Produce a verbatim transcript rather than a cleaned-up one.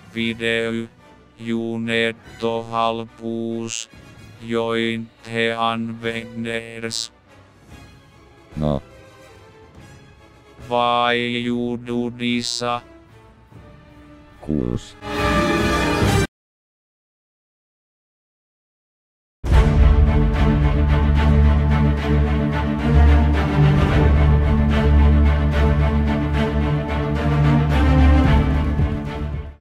video, ju nettohalpuus, join he använders. No, Vai jududissa? kuus.